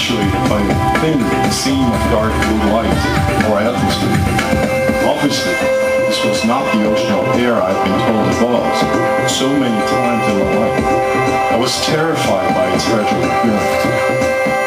especially if I think the seam of dark blue light or atmosphere. Obviously, this was not the ocean air I've been told it was so many times in my life. I was terrified by its fragile appearance.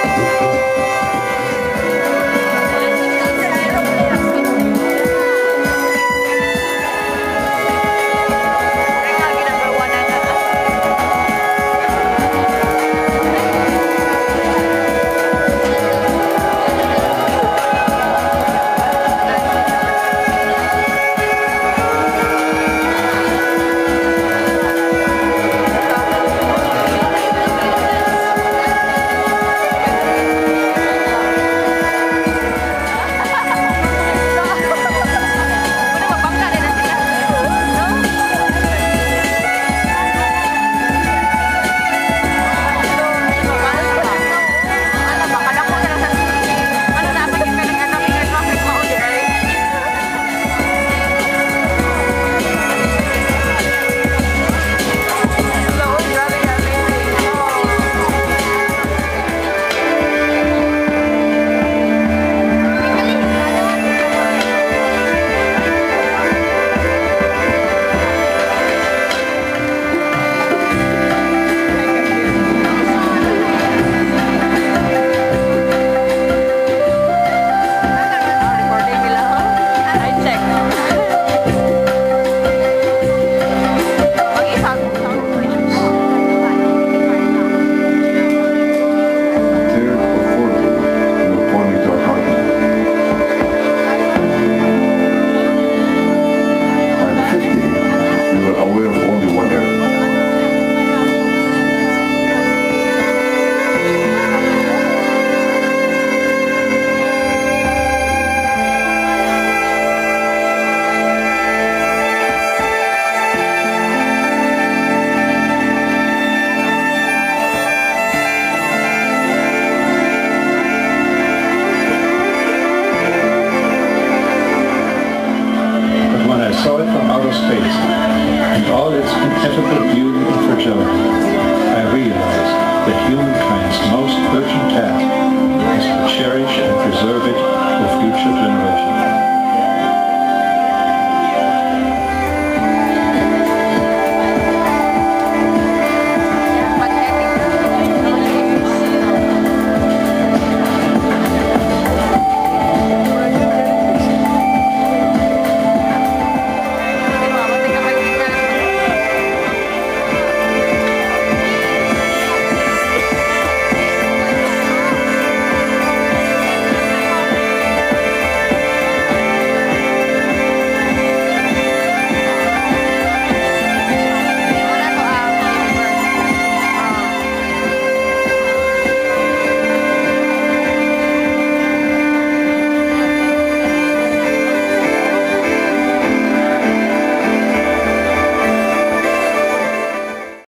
Space, and all its ineffable beauty and fragility, I realize that humankind's most urgent task is to cherish and preserve it